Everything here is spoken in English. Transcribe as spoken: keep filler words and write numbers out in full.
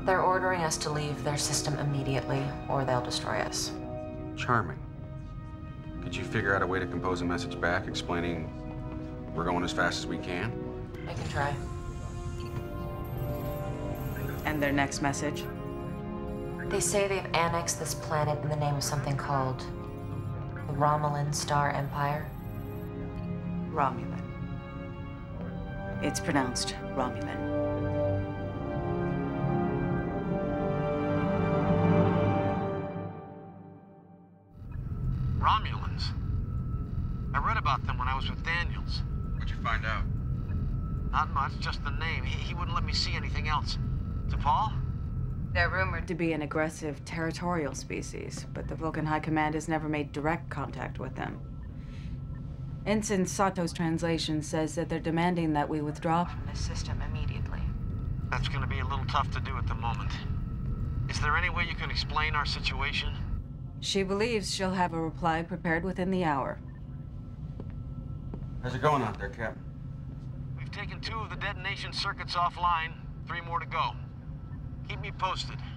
They're ordering us to leave their system immediately, or they'll destroy us. Charming. Could you figure out a way to compose a message back explaining we're going as fast as we can? I can try. And their next message? They say they've annexed this planet in the name of something called the Romulan Star Empire. Romulan. It's pronounced Romulan. Romulans? I read about them when I was with Daniels. What'd you find out? Not much, just the name. He, he wouldn't let me see anything else. To Paul? They're rumored to be an aggressive territorial species, but the Vulcan High Command has never made direct contact with them. Ensign Sato's translation says that they're demanding that we withdraw from the system immediately. That's gonna be a little tough to do at the moment. Is there any way you can explain our situation? She believes she'll have a reply prepared within the hour. How's it going out there, Cap? We've taken two of the detonation circuits offline, three more to go. Keep me posted.